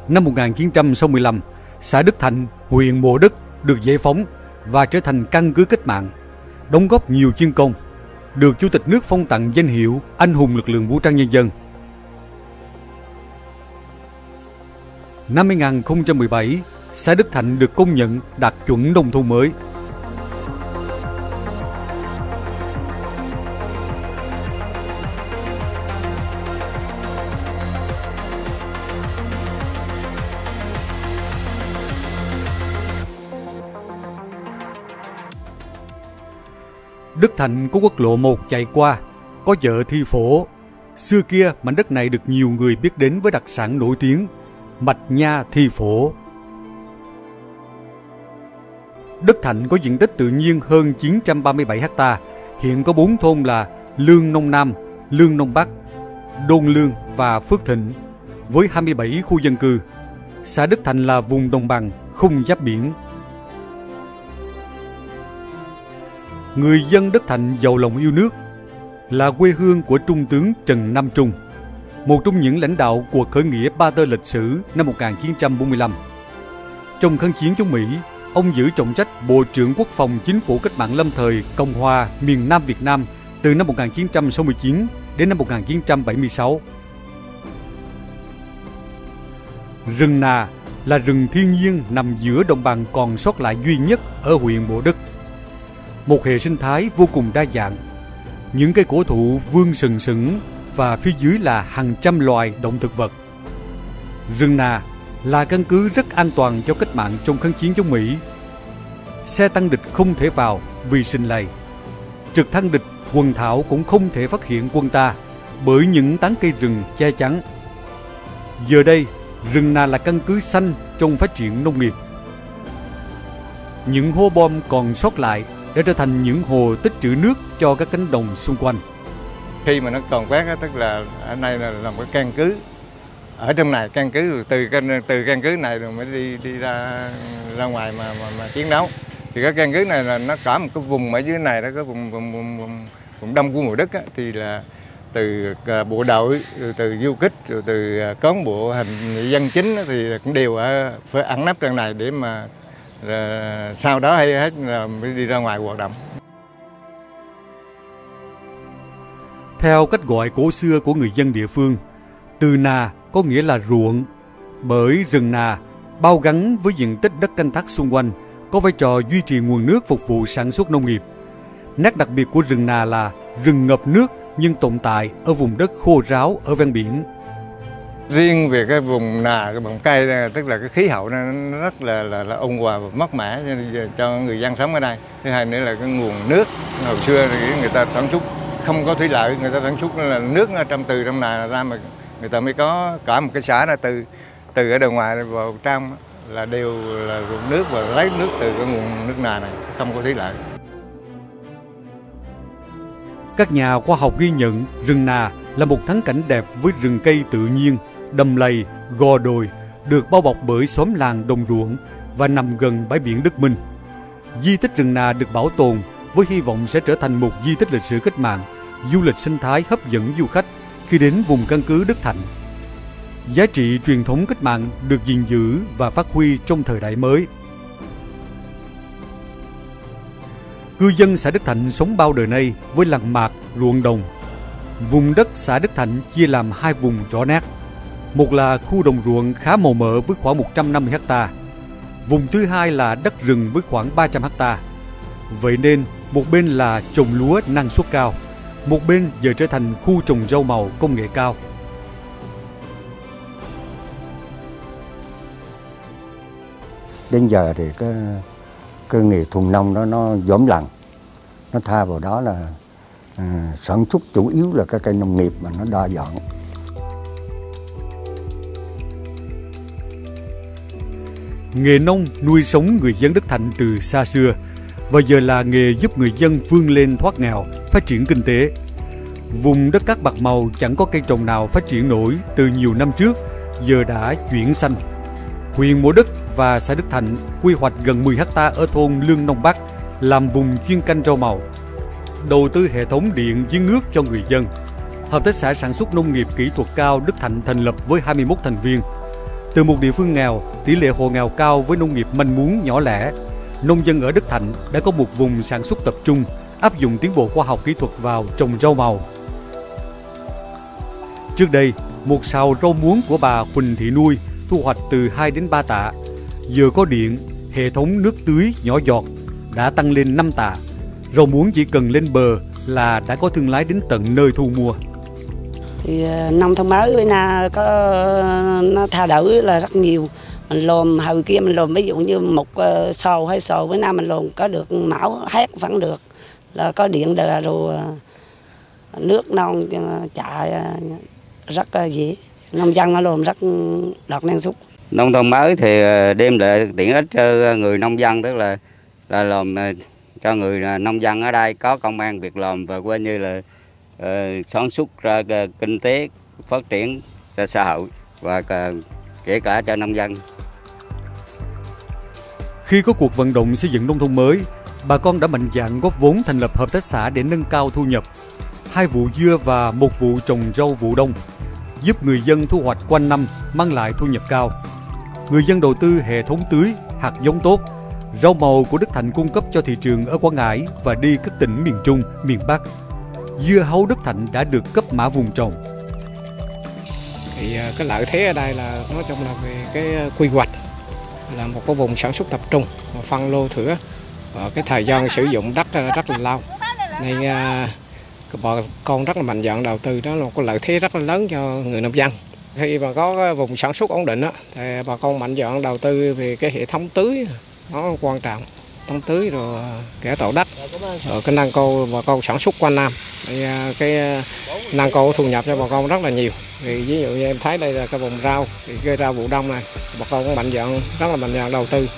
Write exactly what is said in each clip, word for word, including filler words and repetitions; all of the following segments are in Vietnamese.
Năm một nghìn chín trăm sáu mươi lăm, xã Đức Thạnh, huyện Mộ Đức được giải phóng và trở thành căn cứ cách mạng, đóng góp nhiều chiến công, được Chủ tịch nước phong tặng danh hiệu Anh hùng lực lượng vũ trang nhân dân. Năm hai nghìn không trăm mười bảy, xã Đức Thạnh được công nhận đạt chuẩn nông thôn mới. Đức Thạnh có quốc lộ một chạy qua, có chợ Thi Phổ. Xưa kia mảnh đất này được nhiều người biết đến với đặc sản nổi tiếng mạch nha Thi Phổ. Đức Thạnh có diện tích tự nhiên hơn chín trăm ba mươi bảy ha, hiện có bốn thôn là Lương Nông Nam, Lương Nông Bắc, Đôn Lương và Phước Thịnh, với hai mươi bảy khu dân cư. Xã Đức Thạnh là vùng đồng bằng, không giáp biển. Người dân Đức Thạnh giàu lòng yêu nước, là quê hương của Trung tướng Trần Nam Trung, một trong những lãnh đạo cuộc khởi nghĩa Ba Tơ lịch sử năm một nghìn chín trăm bốn mươi lăm. Trong kháng chiến chống Mỹ, ông giữ trọng trách Bộ trưởng Quốc phòng Chính phủ Cách mạng lâm thời Cộng hòa miền Nam Việt Nam từ năm một nghìn chín trăm sáu mươi chín đến năm một nghìn chín trăm bảy mươi sáu. Rừng Nà là rừng thiên nhiên nằm giữa đồng bằng còn sót lại duy nhất ở huyện Mộ Đức. Một hệ sinh thái vô cùng đa dạng. Những cây cổ thụ vươn sừng sững và phía dưới là hàng trăm loài động thực vật. Rừng Nà là căn cứ rất an toàn cho cách mạng trong kháng chiến chống Mỹ. Xe tăng địch không thể vào vì sinh lầy. Trực thăng địch, quần thảo cũng không thể phát hiện quân ta bởi những tán cây rừng che chắn. Giờ đây, rừng Nà là căn cứ xanh trong phát triển nông nghiệp. Những hố bom còn sót lại để trở thành những hồ tích trữ nước cho các cánh đồng xung quanh. Khi mà nó còn quét á, tức là ở đây là làm cái căn cứ. Ở trong này căn cứ rồi từ từ căn cứ này rồi mới đi đi ra ra ngoài mà mà, mà chiến đấu. Thì cái căn cứ này là nó cả một cái vùng ở dưới này đó, cái vùng vùng vùng, vùng, vùng đông của Mộ Đức á, thì là từ bộ đội, rồi từ du kích, rồi từ cán bộ hành dân chính á, thì cũng đều ở phải ẩn nấp trong này để mà rồi sau đó hay hết là mới đi ra ngoài hoạt động. Theo cách gọi cổ xưa của người dân địa phương, từ Nà có nghĩa là ruộng, bởi rừng Nà bao gắn với diện tích đất canh tác xung quanh, có vai trò duy trì nguồn nước phục vụ sản xuất nông nghiệp. Nét đặc biệt của rừng Nà là rừng ngập nước nhưng tồn tại ở vùng đất khô ráo ở ven biển. Riêng về cái vùng Nà, cái vùng cây này, tức là cái khí hậu nó rất là là, là ôn hòa và mát mẻ cho người dân sống ở đây. Thứ hai nữa là cái nguồn nước hồi xưa thì người ta sản xuất không có thủy lợi, người ta sản xuất là nước trong từ trong Nà ra mà người ta mới có cả một cái xã là từ từ ở đầu ngoài vào trong là đều là ruộng nước và lấy nước từ cái nguồn nước Nà này, không có thủy lợi. Các nhà khoa học ghi nhận rừng Nà là một thắng cảnh đẹp với rừng cây tự nhiên, đầm lầy, gò đồi, được bao bọc bởi xóm làng đồng ruộng và nằm gần bãi biển Đức Minh. Di tích rừng Nà được bảo tồn với hy vọng sẽ trở thành một di tích lịch sử cách mạng, du lịch sinh thái hấp dẫn du khách khi đến vùng căn cứ Đức Thạnh. Giá trị truyền thống cách mạng được gìn giữ và phát huy trong thời đại mới. Cư dân xã Đức Thạnh sống bao đời nay với làng mạc, ruộng đồng. Vùng đất xã Đức Thạnh chia làm hai vùng rõ nét. Một là khu đồng ruộng khá màu mỡ với khoảng một trăm năm mươi ha. Vùng thứ hai là đất rừng với khoảng ba trăm ha. Vậy nên, một bên là trồng lúa năng suất cao, một bên giờ trở thành khu trồng rau màu công nghệ cao. Đến giờ thì cái, cái nghề thuần nông đó nó giảm dần. Nó tha vào đó là à, sản xuất chủ yếu là cái cây nông nghiệp mà nó đa dạng. Nghề nông nuôi sống người dân Đức Thạnh từ xa xưa và giờ là nghề giúp người dân vươn lên thoát nghèo, phát triển kinh tế. Vùng đất cát bạc màu chẳng có cây trồng nào phát triển nổi từ nhiều năm trước, giờ đã chuyển xanh. Huyện Mộ Đức và xã Đức Thạnh quy hoạch gần mười ha ở thôn Lương Nông Bắc làm vùng chuyên canh rau màu, đầu tư hệ thống điện giếng nước cho người dân. Hợp tác xã sản xuất nông nghiệp kỹ thuật cao Đức Thạnh thành lập với hai mươi mốt thành viên. Từ một địa phương nghèo, tỷ lệ hộ nghèo cao với nông nghiệp manh mún nhỏ lẻ, nông dân ở Đức Thạnh đã có một vùng sản xuất tập trung, áp dụng tiến bộ khoa học kỹ thuật vào trồng rau màu. Trước đây, một sào rau muống của bà Huỳnh Thị Nuôi thu hoạch từ hai đến ba tạ. Giờ có điện, hệ thống nước tưới nhỏ giọt đã tăng lên năm tạ. Rau muống chỉ cần lên bờ là đã có thương lái đến tận nơi thu mua. Thì nông thôn mới bên nào có nó thay đổi là rất nhiều. Mình lồm hồi kia mình lồm ví dụ như một sầu hay sầu bữa nay mình lồm có được mão hết vẫn được, là có điện đờ rồi nước non chạy rất là dễ, nông dân nó lồm rất đạt năng suất. Nông thôn mới thì đem lại tiện ích cho người nông dân, tức là là làm cho người nông dân ở đây có công ăn việc làm và coi như là uh, sản xuất ra uh, kinh tế phát triển cho xã hội và uh, kể cả cho nông dân. Khi có cuộc vận động xây dựng nông thôn mới, bà con đã mạnh dạn góp vốn thành lập hợp tác xã để nâng cao thu nhập. Hai vụ dưa và một vụ trồng rau vụ đông, giúp người dân thu hoạch quanh năm, mang lại thu nhập cao. Người dân đầu tư hệ thống tưới, hạt giống tốt. Rau màu của Đức Thạnh cung cấp cho thị trường ở Quảng Ngãi và đi các tỉnh miền Trung, miền Bắc. Dưa hấu Đức Thạnh đã được cấp mã vùng trồng. Thì cái lợi thế ở đây là nói chung là về cái quy hoạch, là một cái vùng sản xuất tập trung, phân lô thửa, và cái thời gian sử dụng đất rất là lâu, nên bà con rất là mạnh dạn đầu tư, đó là một cái lợi thế rất là lớn cho người nông dân. Khi mà có cái vùng sản xuất ổn định đó, thì bà con mạnh dạn đầu tư về cái hệ thống tưới, nó quan trọng, thống tưới rồi kẻ tổ đất, rồi cái năng cầu bà con sản xuất quanh năm, thì cái năng cầu thu nhập cho bà con rất là nhiều. Thì ví dụ như em thấy đây là cái vùng rau, thì cái rau vụ đông này bà con cũng mạnh dạn, rất là mạnh dạn đầu tư.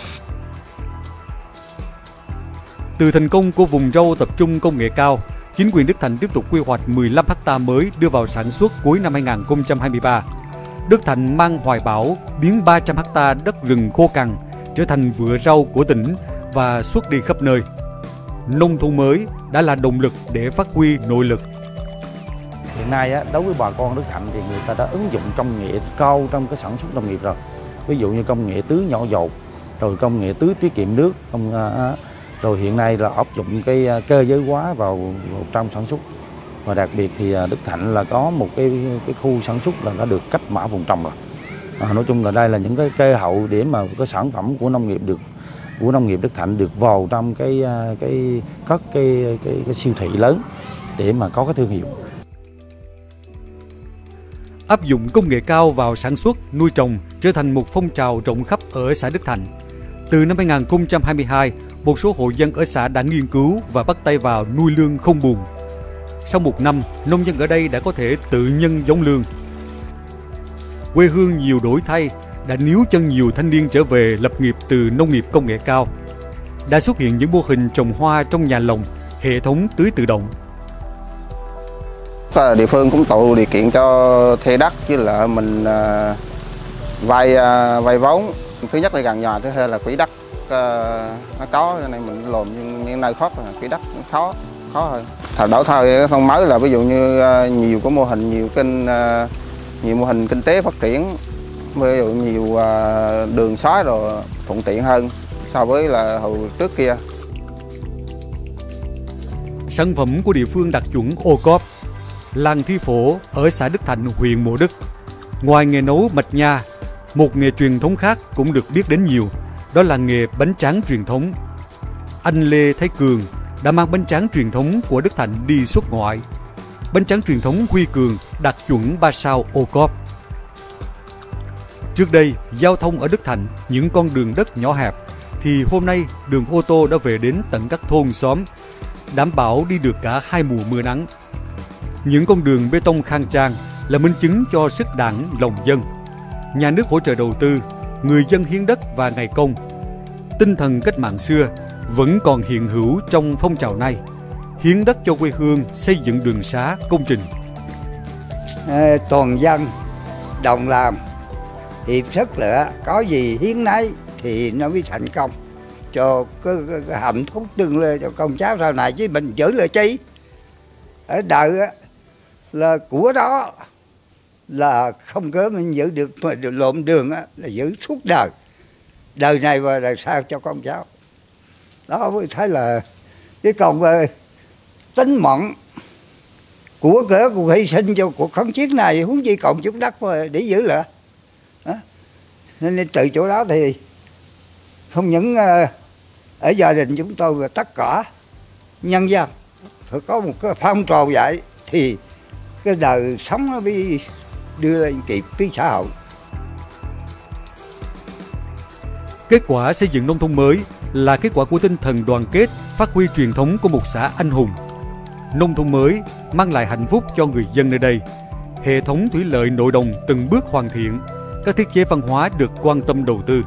Từ thành công của vùng rau tập trung công nghệ cao, chính quyền Đức Thạnh tiếp tục quy hoạch mười lăm héc ta mới đưa vào sản xuất cuối năm hai nghìn không trăm hai mươi ba. Đức Thạnh mang hoài bão biến ba trăm héc ta đất rừng khô cằn trở thành vựa rau của tỉnh và xuất đi khắp nơi. Nông thôn mới đã là động lực để phát huy nội lực. Hiện nay đối với bà con Đức Thạnh thì người ta đã ứng dụng công nghệ cao trong cái sản xuất nông nghiệp rồi. Ví dụ như công nghệ tưới nhỏ giọt, rồi công nghệ tưới tiết kiệm nước, công rồi hiện nay là áp dụng cái cơ giới hóa vào trong sản xuất. Và đặc biệt thì Đức Thạnh là có một cái cái khu sản xuất là đã được cấp mã vùng trồng rồi. À, nói chung là đây là những cái cơ hội để mà cái sản phẩm của nông nghiệp được của nông nghiệp Đức Thạnh được vào trong cái cái các cái, cái, cái, cái siêu thị lớn để mà có cái thương hiệu. Áp dụng công nghệ cao vào sản xuất, nuôi trồng trở thành một phong trào rộng khắp ở xã Đức Thạnh. Từ năm hai nghìn không trăm hai mươi hai, một số hộ dân ở xã đã nghiên cứu và bắt tay vào nuôi lương không buồng. Sau một năm, nông dân ở đây đã có thể tự nhân giống lương. Quê hương nhiều đổi thay đã níu chân nhiều thanh niên trở về lập nghiệp từ nông nghiệp công nghệ cao. Đã xuất hiện những mô hình trồng hoa trong nhà lồng, hệ thống tưới tự động. Địa phương cũng tạo điều kiện cho thuê đất, với lại mình uh, vay uh, vay vốn. Thứ nhất là gần nhà, thứ hai là quỹ đất uh, nó có, cho nên mình lồn nhưng những nơi khác là quỹ đất cũng khó khó hơn. Thay đổi thay cái thôn mới là ví dụ như uh, nhiều cái mô hình, nhiều kênh uh, nhiều mô hình kinh tế phát triển, ví dụ nhiều uh, đường xá rồi thuận tiện hơn so với là hồi trước kia. Sản phẩm của địa phương đạt chuẩn ô cốp. Làng Thi Phổ ở xã Đức Thạnh, huyện Mộ Đức. Ngoài nghề nấu mạch nha, một nghề truyền thống khác cũng được biết đến nhiều, đó là nghề bánh tráng truyền thống. Anh Lê Thái Cường đã mang bánh tráng truyền thống của Đức Thạnh đi xuất ngoại. Bánh tráng truyền thống Huy Cường đạt chuẩn ba sao ô cốp. Trước đây, giao thông ở Đức Thạnh những con đường đất nhỏ hẹp, thì hôm nay đường ô tô đã về đến tận các thôn xóm, đảm bảo đi được cả hai mùa mưa nắng. Những con đường bê tông khang trang là minh chứng cho sức đảng lòng dân. Nhà nước hỗ trợ đầu tư, người dân hiến đất và ngày công. Tinh thần cách mạng xưa vẫn còn hiện hữu trong phong trào này. Hiến đất cho quê hương, xây dựng đường xá, công trình. À, toàn dân đồng làm, hiệp sức lựa, có gì hiến nấy thì nó mới thành công. Cho cái, cái, cái hạnh phúc tương lai cho con cháu sau này, chứ mình giữ lại chi. Ở đời á, là của đó là không cớ mình giữ được mà được lộn đường á, là giữ suốt đời, đời này và đời sau cho con cháu. Đó mới thấy là cái còn về tính mọn của cỡ cuộc hy sinh cho cuộc kháng chiến này, huống chi còn chút đất để giữ lửa. Đó. Nên từ chỗ đó thì không những ở gia đình chúng tôi và tất cả nhân dân phải có một cái phong trào vậy thì cái đời sống nó mới đưa lên kịp với xã hội. Kết quả xây dựng nông thôn mới là kết quả của tinh thần đoàn kết, phát huy truyền thống của một xã anh hùng. Nông thôn mới mang lại hạnh phúc cho người dân nơi đây. Hệ thống thủy lợi nội đồng từng bước hoàn thiện, các thiết chế văn hóa được quan tâm đầu tư.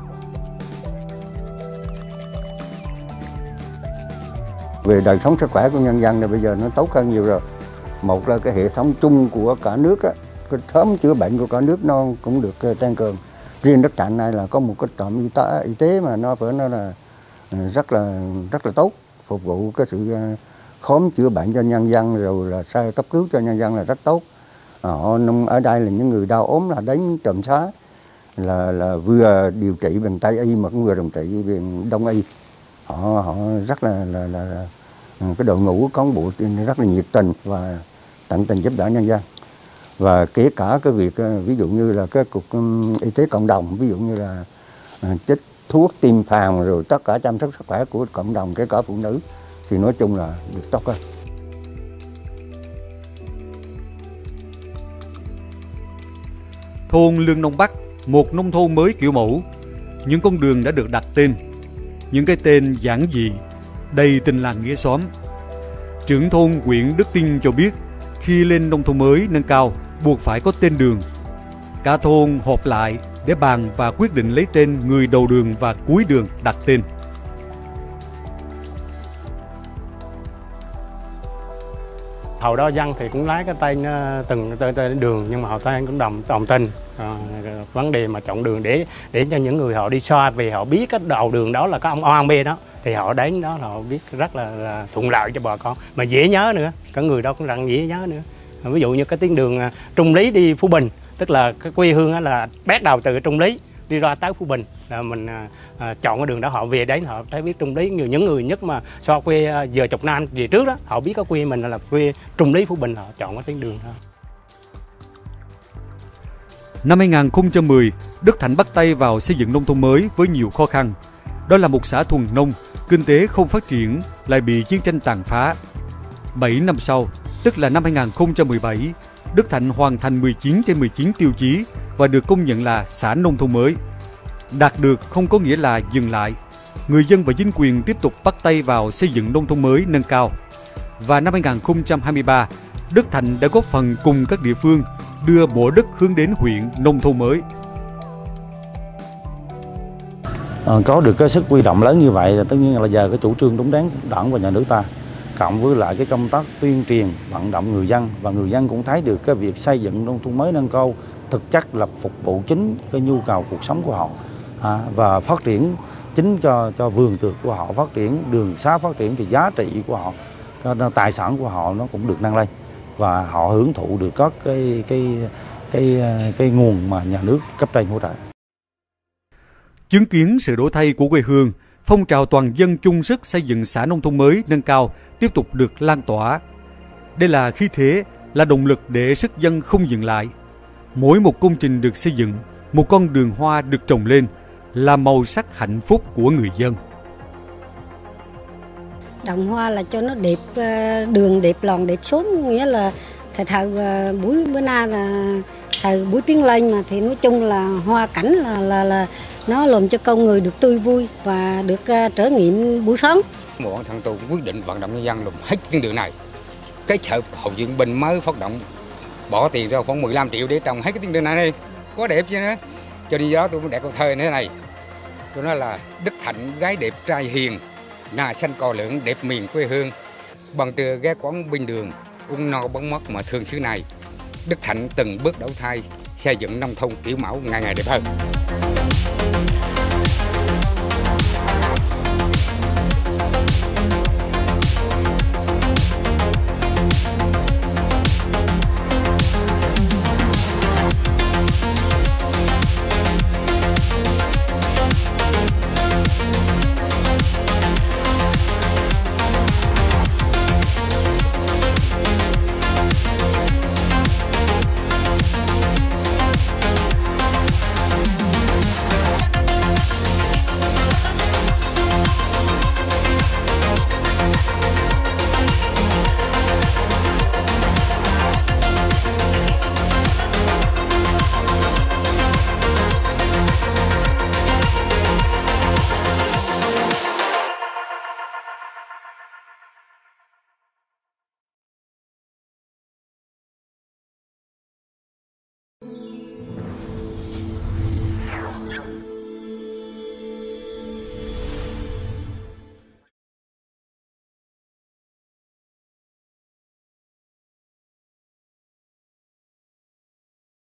Về đời sống sức khỏe của nhân dân thì bây giờ nó tốt hơn nhiều rồi. Một là cái hệ thống chung của cả nước á, cái khám chữa bệnh của cả nước nó cũng được tăng cường. Riêng Đức Thạnh này là có một cái trạm y tế, y tế mà nó phải nói là rất là rất là tốt, phục vụ cái sự khám chữa bệnh cho nhân dân rồi là sai cấp cứu cho nhân dân là rất tốt. Họ ở đây là những người đau ốm là đến trạm xá là là vừa điều trị bằng Tây y mà cũng vừa điều trị bằng Đông y. Họ họ rất là là, là, là cái đội ngũ cán bộ rất là nhiệt tình và tận tình giúp đỡ nhân dân. Và kể cả cái việc ví dụ như là cái cục y tế cộng đồng, ví dụ như là chích thuốc tiêm phòng rồi tất cả chăm sóc sức khỏe của cộng đồng kể cả phụ nữ thì nói chung là được tốt hơn. Thôn Lương Nông Bắc, một nông thôn mới kiểu mẫu. Những con đường đã được đặt tên, những cái tên giản dị, đầy tình làng nghĩa xóm. Trưởng thôn huyện Đức Tin cho biết, khi lên nông thôn mới nâng cao, buộc phải có tên đường. Cả thôn họp lại để bàn và quyết định lấy tên người đầu đường và cuối đường đặt tên. Hồi đó dân thì cũng lấy cái tên từng tên, tên đường, nhưng mà họ tên cũng đồng đồng tình à, vấn đề mà chọn đường để để cho những người họ đi xa về họ biết cái đầu đường đó là cái ông Oan Bê đó, thì họ đến đó là họ biết rất là, là thuận lợi cho bà con, mà dễ nhớ nữa, cả người đó cũng rằng dễ nhớ nữa. Ví dụ như cái tuyến đường Trung Lý đi Phú Bình, tức là cái quê hương là bắt đầu từ Trung Lý đi ra tới Phú Bình, là mình à, chọn cái đường đó, họ về đấy họ thấy biết Trung Lý. Nhiều những người nhất mà so quê à, giờ chục năm về trước đó, họ biết cái quê mình là quê Trung Lý Phú Bình, họ chọn cái tuyến đường đó. Năm hai nghìn không trăm mười, Đức Thạnh bắt tay vào xây dựng nông thôn mới với nhiều khó khăn. Đó là một xã thuần nông, kinh tế không phát triển, lại bị chiến tranh tàn phá. bảy năm sau, tức là năm hai nghìn không trăm mười bảy, Đức Thạnh hoàn thành mười chín trên mười chín tiêu chí và được công nhận là xã nông thôn mới. Đạt được không có nghĩa là dừng lại. Người dân và chính quyền tiếp tục bắt tay vào xây dựng nông thôn mới nâng cao. Và năm hai nghìn không trăm hai mươi ba, Đức Thạnh đã góp phần cùng các địa phương đưa Mộ Đức hướng đến huyện nông thôn mới. À, có được cái sức huy động lớn như vậy, tất nhiên là giờ cái chủ trương đúng đắn của Đảng và Nhà nước ta, cộng với lại cái công tác tuyên truyền vận động người dân, và người dân cũng thấy được cái việc xây dựng nông thôn mới nâng cao thực chất là phục vụ chính cái nhu cầu cuộc sống của họ, à, và phát triển chính cho cho vườn tược của họ phát triển, đường xá phát triển thì giá trị của họ, tài sản của họ nó cũng được nâng lên và họ hưởng thụ được các cái cái cái cái, cái nguồn mà nhà nước cấp trên hỗ trợ. Chứng kiến sự đổi thay của quê hương, phong trào toàn dân chung sức xây dựng xã nông thôn mới nâng cao tiếp tục được lan tỏa. Đây là khí thế, là động lực để sức dân không dừng lại. Mỗi một công trình được xây dựng, một con đường hoa được trồng lên là màu sắc hạnh phúc của người dân. Trồng hoa là cho nó đẹp, đường đẹp, lòn đẹp xuống, nghĩa là thời thời buổi bữa nay là thời buổi tiến lên mà, thì nói chung là hoa cảnh là là là nó làm cho con người được tươi vui và được uh, trải nghiệm buổi sáng. Bọn thằng tôi quyết định vận động nhân dân làm hết tuyến đường này. Kết hợp Hội Diện Bình mới phát động bỏ tiền ra khoảng mười lăm triệu để trồng hết cái tuyến đường này đi, quá đẹp chứ nữa. Cho đi đó tôi mới đặt câu thơ như thế này. Tôi nói là Đức Thạnh gái đẹp trai hiền, nà xanh cò lượng đẹp miền quê hương. Bằng từ ghé quán bên đường, ung no bóng mất mà thương xứ này. Đức Thạnh từng bước đổi thay, xây dựng nông thôn kiểu mẫu ngày ngày đẹp hơn.